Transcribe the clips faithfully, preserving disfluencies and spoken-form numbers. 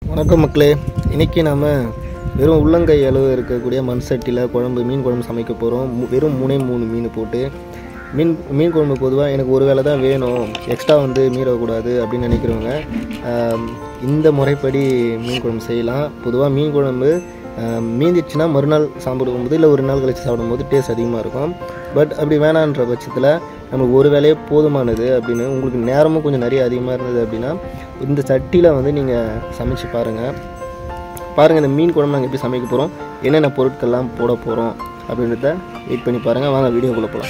வணக்கம் மக்களே. இன்றைக்கி நாம் வெறும் உள்ளங்கை அளவு இருக்கக்கூடிய மண் சட்டியில் குழம்பு மீன் குழம்பு சமைக்க போகிறோம். வெறும் மூணே மூணு மீன் போட்டு மீன் மீன் குழம்பு பொதுவாக எனக்கு ஒரு வேளை தான் வேணும், எக்ஸ்ட்ரா வந்து மீறக்கூடாது அப்படின்னு நினைக்கிறவங்க இந்த முறைப்படி மீன் குழம்பு செய்யலாம். பொதுவாக மீன் குழம்பு மீந்திடுச்சுன்னா மறுநாள் சாப்பிடும்போது இல்லை ஒரு நாள் கழித்து சாப்பிடும்போது டேஸ்ட் அதிகமாக இருக்கும். பட் அப்படி வேணான்ற பட்சத்தில் நம்மளுக்கு ஒரு வேலையே போதுமானது அப்படின்னு உங்களுக்கு நேரமும் கொஞ்சம் நிறைய அதிகமாக இருந்தது அப்படின்னா இந்த சட்டியில் வந்து நீங்கள் சமைச்சு பாருங்கள். பாருங்கள் இந்த மீன் குழம்பு நாங்கள் எப்படி சமைக்க போகிறோம், என்னென்ன பொருட்கள்லாம் போட போகிறோம் அப்படின்றத வெயிட் பண்ணி பாருங்கள். வாங்க வீடியோக்குள்ளே போகலாம்.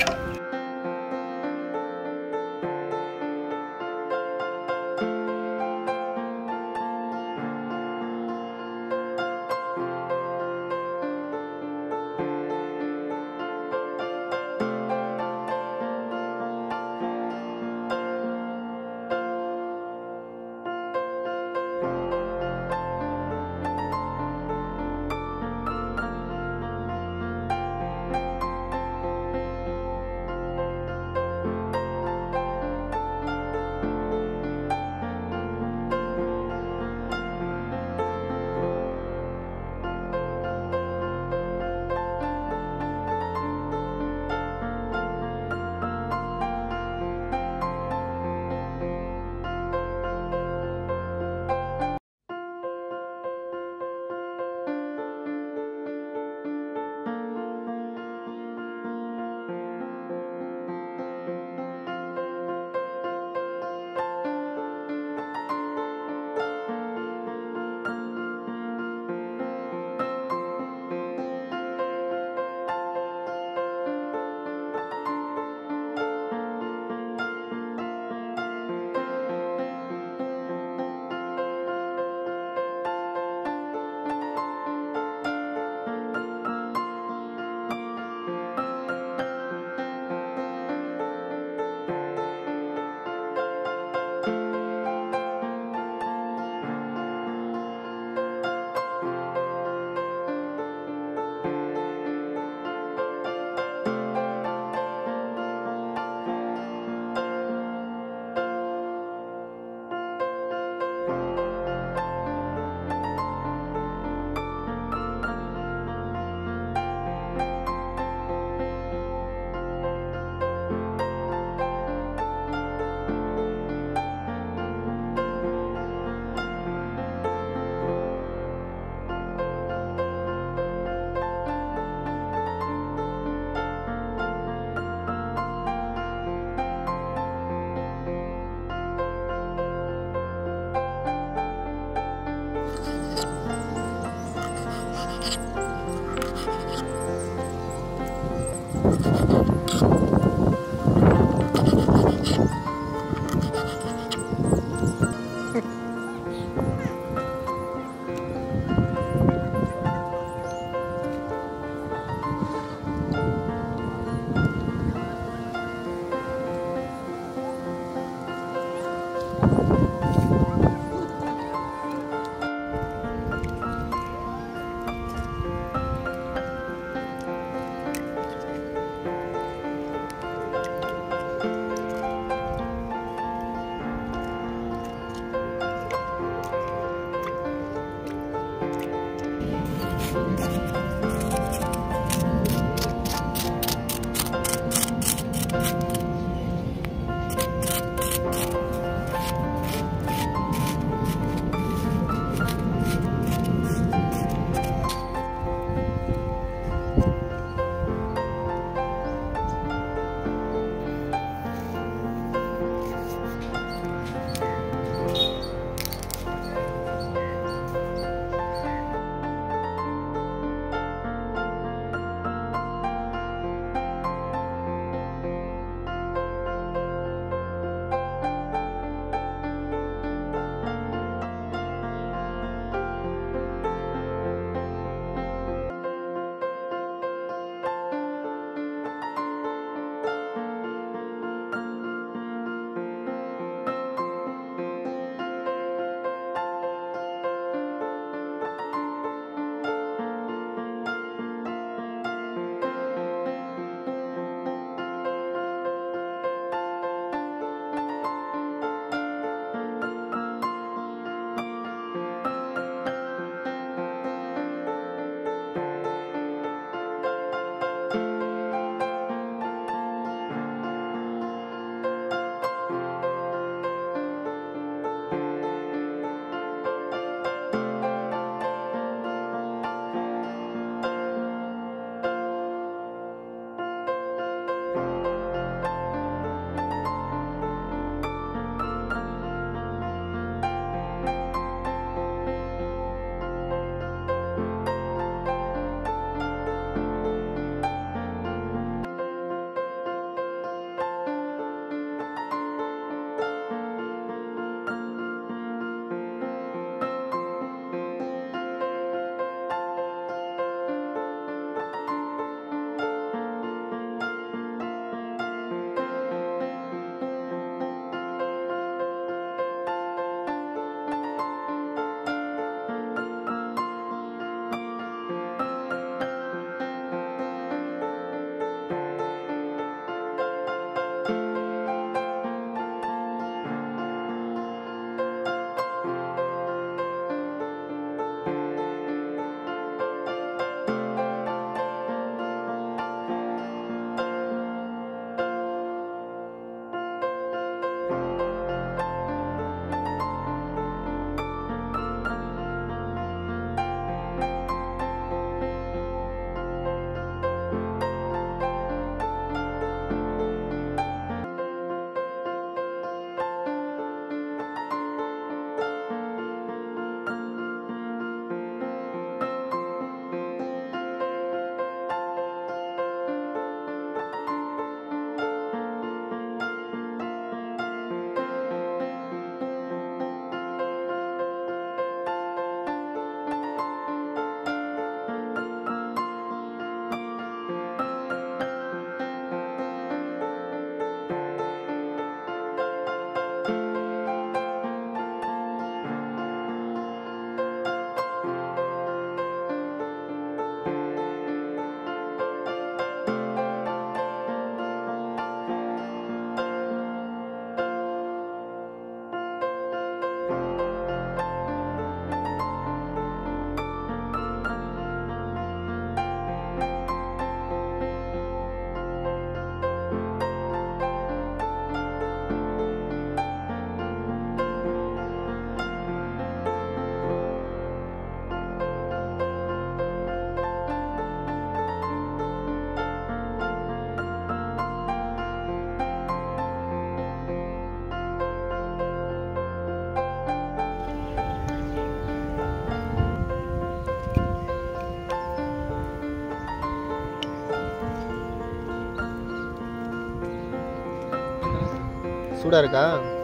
சூடாக இருக்கா?